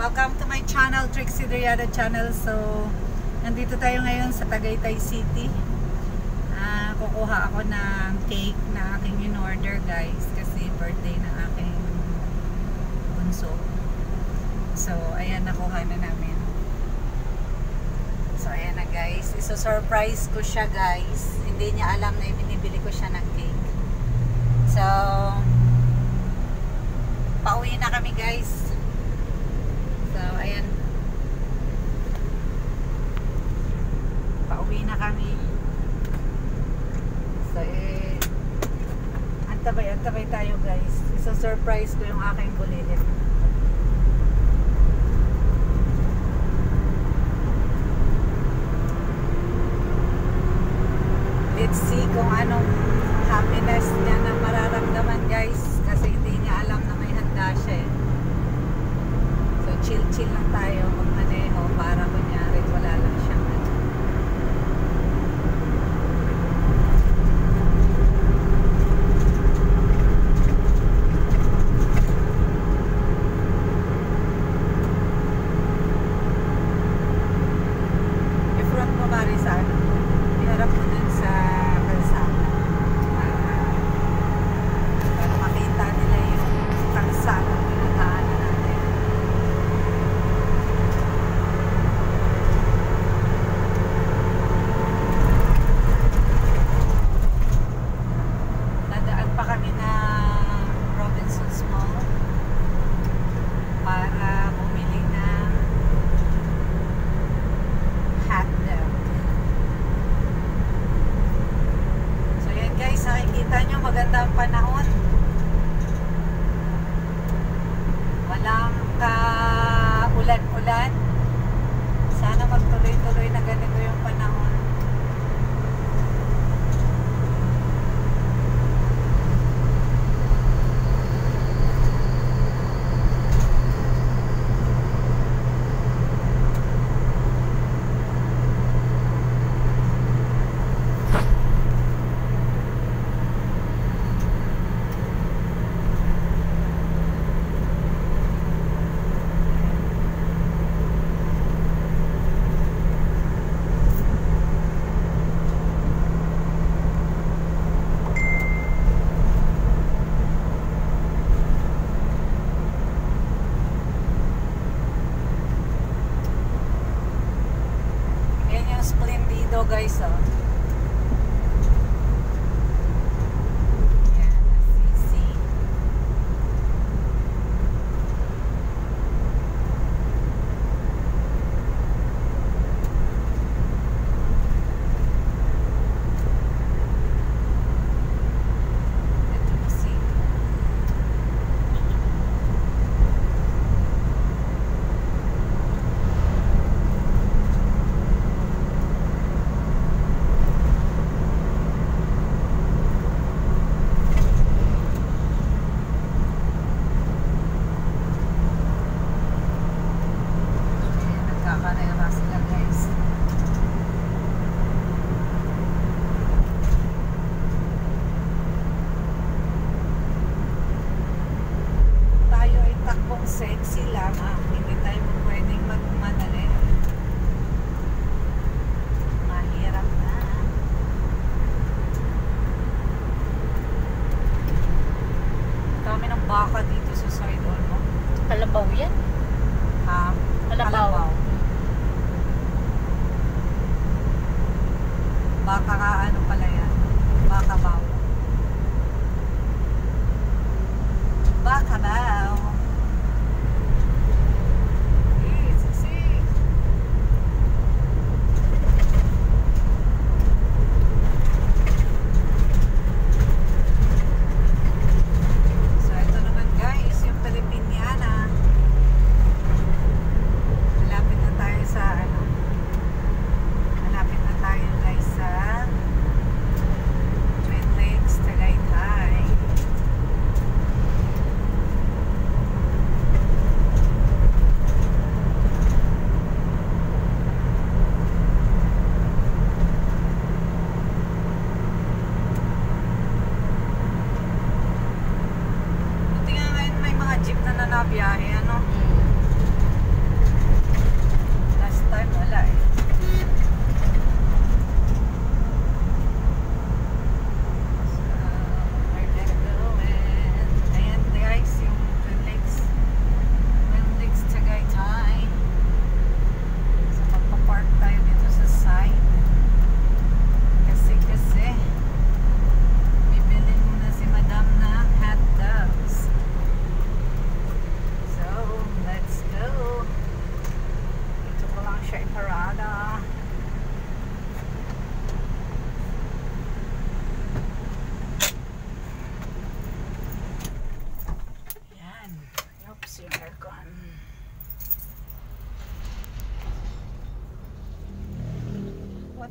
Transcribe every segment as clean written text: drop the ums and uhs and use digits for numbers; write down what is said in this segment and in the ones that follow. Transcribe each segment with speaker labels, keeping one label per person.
Speaker 1: Welcome to my channel, Trixie Driada channel. So, nandito tayo ngayon sa Tagaytay City. Kukuha ako ng cake na aking in-order, guys, kasi birthday ng aking bunso. So, ayan, nakuha na namin. So, ayan na, guys. Iso-surprise ko siya, guys. Hindi niya alam na ibinibili ko siya ng cake. So, pauwi na kami, guys. So, ayan. Pauwi na kami. So, antabay tayo, guys. Iso-surprise ko yung aking bulilit. Let's see kung anong happiness niya na mararamdaman, guys. Kasi hindi niya alam na may handa siya eh. So, chill lang tayo magmaneho para kunyari wala lang siyang ano. I-front mo bari sa ano. Iharap mo dun sa kalsada. Para makita nila yung kalsada pinagdaanan natin. Nadaan pa kami na Robinson's Mall para bumili ng hotdog. So yan, guys, nakikita nyo maganda ang panahon. Walang ka-ulan-ulan. Sana magtuloy-tuloy na ganito yung panahon. Splendido, guys, oh. Yan, Assisi. Ito na si nagkakarera sila, guys. Tayo ay takbong sexy lang, ha? Hindi tayo pwedeng magmadali. Mahirap na. Dami ng baka dito sa side, no?
Speaker 2: Kalabaw yan.
Speaker 1: Ha?
Speaker 2: Kalabaw.
Speaker 1: Baka ka ano pala yan? Baka baw. Baka baw. Sexy. So ito naman, guys, yung Filipiniana. Malapit na tayo sa ano. Malapit na tayo, guys, sa Twin Lakes, Tagaytay.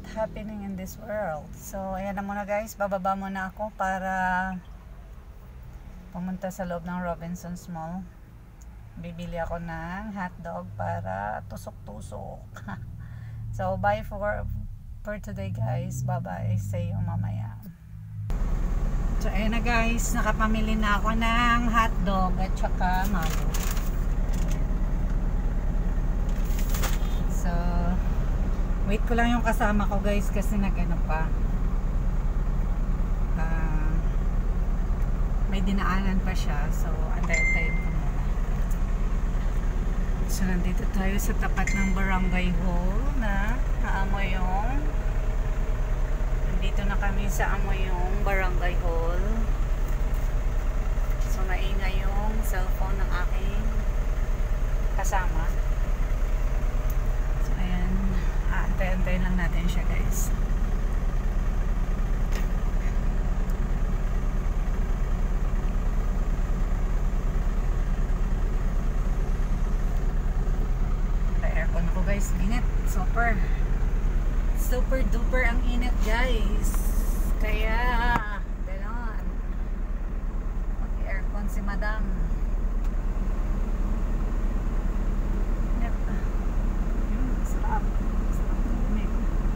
Speaker 1: happening in this world. So, ayan na muna guys. Bababa muna ako para pumunta sa loob ng Robinsons Mall. Bibili ako ng hotdog para tusok-tusok. So, bye for today guys. Bye-bye. See you mamaya. So, ayan na guys. Nakapamili na ako ng hotdog at saka malo. So, wait ko lang yung kasama ko guys kasi nag-ano pa. May dinaanan pa siya. So, antay-antayin ko muna. So, nandito tayo sa tapat ng barangay hall na naamoy yung nandito na kami sa amoy yung barangay hall. So, maingay yung cellphone ng aking kasama. So, ayan. Antay-antayin lang natin siya guys. Guys, init, super duper ang init guys, kaya gano'n, mag-aircon si madam. Yep. Sarap tumig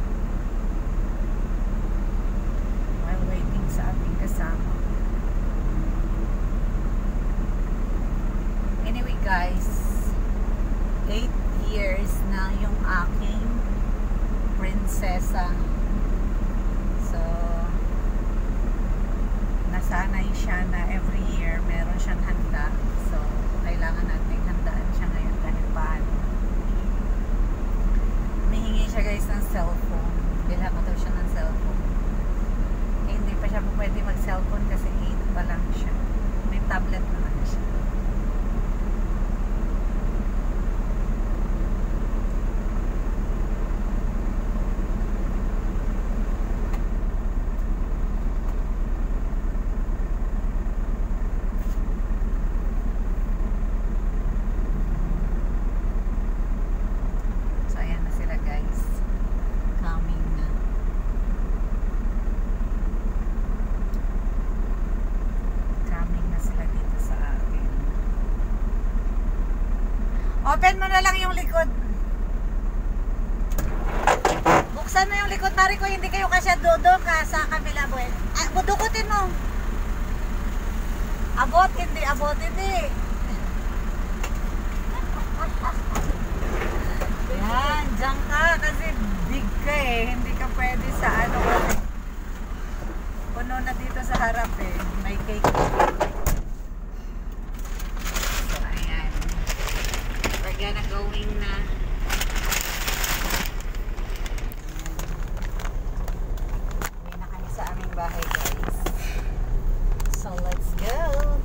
Speaker 1: while waiting sa ating kasama. Anyway guys, 8 years na yung aking prinsesa. So, nasanay siya na every year meron siyang handa. So, kailangan natin handaan siya ngayon kahit paano. Humihingi siya guys ng cellphone. Bilhan ko daw siya ng cellphone. Eh, hindi pa siya pwede mag-cellphone kasi 8 pa lang siya. May tablet naman siya. Open mo na lang yung likod. Buksan mo yung likod, Mari ko, hindi kayo kasya doon ka sa kabila, boy. Ah, budukutin mo. Abot, hindi. Yan, dyan ka kasi big ka eh. Hindi ka pwede sa ano kasi. Puno na dito sa harap eh. May cake. Gonna going na. Uwi na kami sa aming bahay guys. So let's go.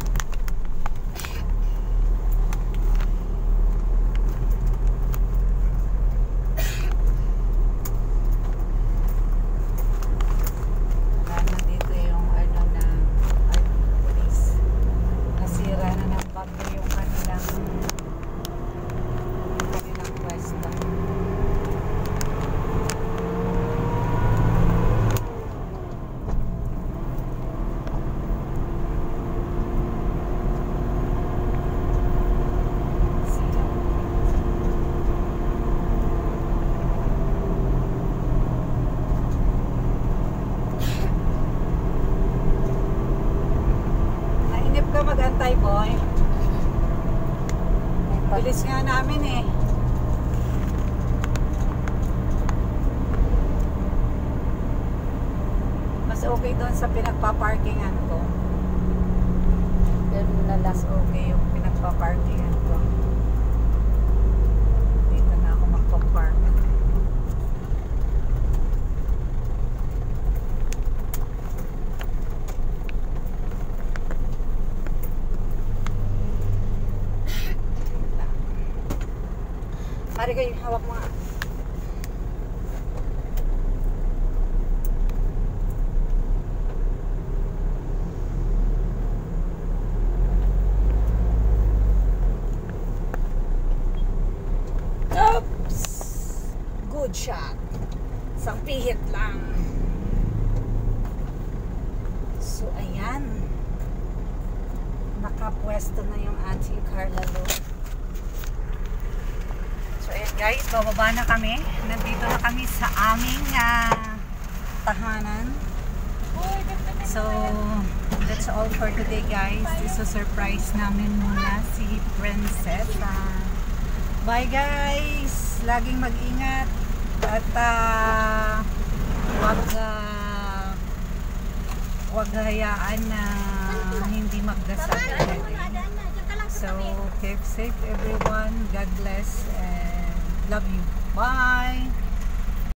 Speaker 1: Nandito yung ano na police. Nasira na ng bagyo yung kanilang pwesto. Nainip ka mag-antay, boy. Bilis nga namin eh. Okay doon sa pinagpa-parkingan ko. Doon na last okay yung pinagpa-parkingan ko. Dito na ako magpa-park. Mari kayo, hawak mo nga. Good shot. Isang pihit lang. So, ayan. Nakapwesto na yung ating Carla Lo. So, ayan guys, bababa na kami. Nandito na kami sa aming tahanan. So, that's all for today guys. This is a surprise namin muna si Princess. Bye guys! Laging mag-ingat at wag hayaan na hindi magdasal. So, keep safe everyone. God bless and love you. Bye!